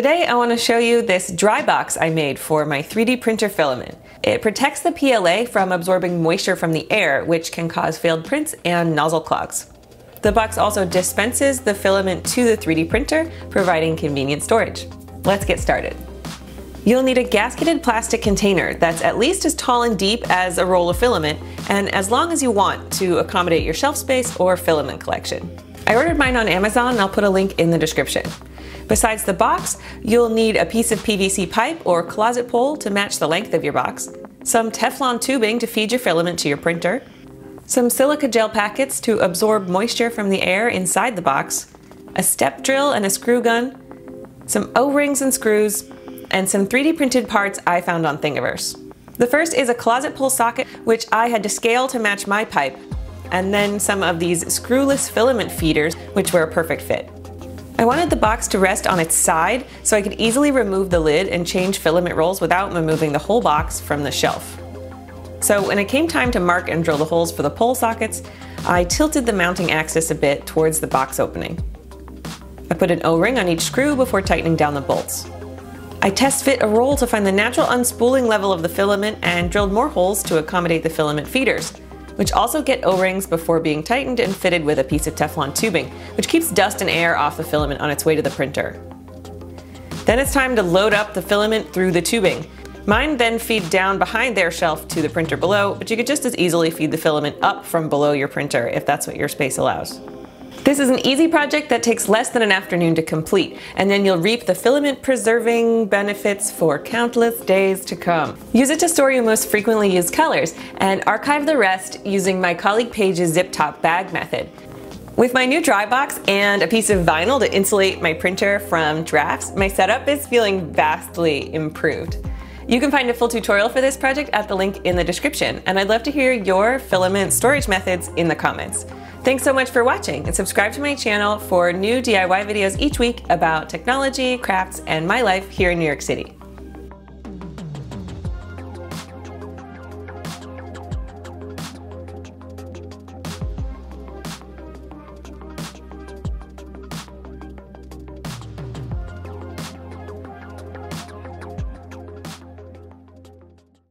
Today I want to show you this dry box I made for my 3D printer filament. It protects the PLA from absorbing moisture from the air, which can cause failed prints and nozzle clogs. The box also dispenses the filament to the 3D printer, providing convenient storage. Let's get started. You'll need a gasketed plastic container that's at least as tall and deep as a roll of filament, and as long as you want to accommodate your shelf space or filament collection. I ordered mine on Amazon, and I'll put a link in the description. Besides the box, you'll need a piece of PVC pipe or closet pole to match the length of your box, some Teflon tubing to feed your filament to your printer, some silica gel packets to absorb moisture from the air inside the box, a step drill and a screw gun, some O-rings and screws, and some 3D printed parts I found on Thingiverse. The first is a closet pole socket, which I had to scale to match my pipe, and then some of these screwless filament feeders, which were a perfect fit. I wanted the box to rest on its side so I could easily remove the lid and change filament rolls without removing the whole box from the shelf. So when it came time to mark and drill the holes for the pole sockets, I tilted the mounting axis a bit towards the box opening. I put an O-ring on each screw before tightening down the bolts. I test fit a roll to find the natural unspooling level of the filament and drilled more holes to accommodate the filament feeders, which also get O-rings before being tightened and fitted with a piece of Teflon tubing, which keeps dust and air off the filament on its way to the printer. Then it's time to load up the filament through the tubing. Mine then feed down behind their shelf to the printer below, but you could just as easily feed the filament up from below your printer if that's what your space allows. This is an easy project that takes less than an afternoon to complete, and then you'll reap the filament preserving benefits for countless days to come. Use it to store your most frequently used colors, and archive the rest using my colleague Paige's zip top bag method. With my new dry box and a piece of vinyl to insulate my printer from drafts, my setup is feeling vastly improved. You can find a full tutorial for this project at the link in the description, and I'd love to hear your filament storage methods in the comments. Thanks so much for watching, and subscribe to my channel for new DIY videos each week about technology, crafts, and my life here in New York City.